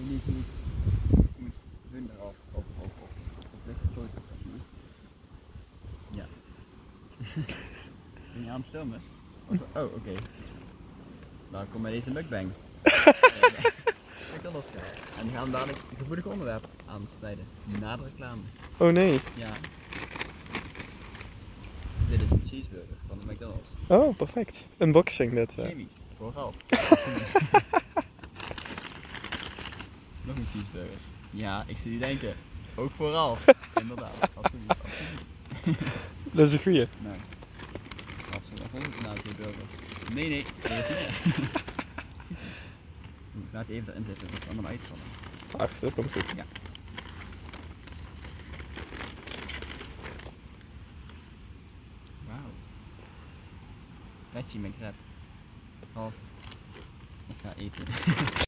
weet niet hoe ik moet hun eraf op dit foto zetten. Ja. Ben je aan het filmen? Oh, oké. Nou, kom bij deze mukbang. McDonald's kaart. En die gaan we dadelijk een gevoelig onderwerp aansnijden. Na de reclame. Oh nee. Ja. Dit is een cheeseburger van de McDonald's. Oh, perfect. Unboxing dit. Chemisch, vooral. Nog een cheeseburger. Ja, ik zie je denken. Ook vooral. Inderdaad, absoluut. Dat is een goeie. Nee. Absoluut. Volgende naam twee burgers. Nee, dat is niet. Laat even erin zitten, dat is allemaal uitvallen. Ach, dat komt goed. Ja. Wauw. Vetje met crab. Half. Ik ga eten.